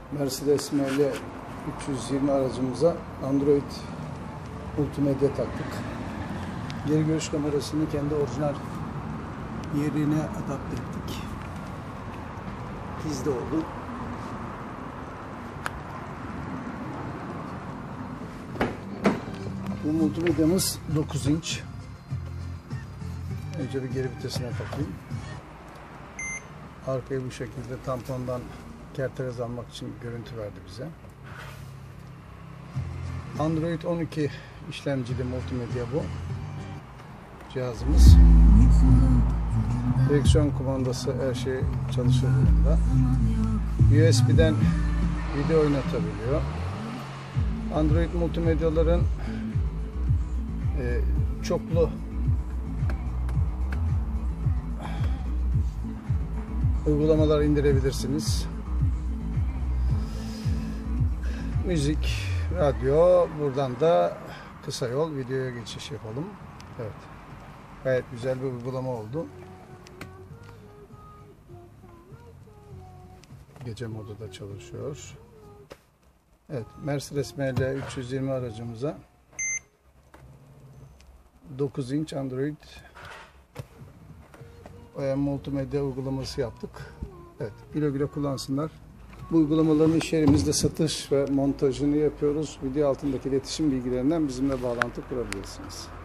Mercedes ML 320 aracımıza Android multimedya taktık. Geri görüş kamerasını kendi orijinal yerine adapte ettik. Dizde oldu. Bu multimedyamız 9 inç. Önce bir geri vitesine takayım. Arkayı bu şekilde tampondan kerterez almak için görüntü verdi bize. Android 12 işlemcili multimedya bu cihazımız. Direksiyon kumandası, her şey çalışır durumda. USB'den video oynatabiliyor. Android multimedyaların çoklu uygulamalar indirebilirsiniz. Müzik, radyo, buradan da kısa yol videoya geçiş yapalım. Evet. Gayet güzel bir uygulama oldu. Gece modu da çalışıyor. Evet, Mercedes ML 320 aracımıza 9 inç Android multimedya uygulaması yaptık. Evet, güle güle kullansınlar. Bu uygulamaların iş yerimizde satış ve montajını yapıyoruz. Video altındaki iletişim bilgilerinden bizimle bağlantı kurabilirsiniz.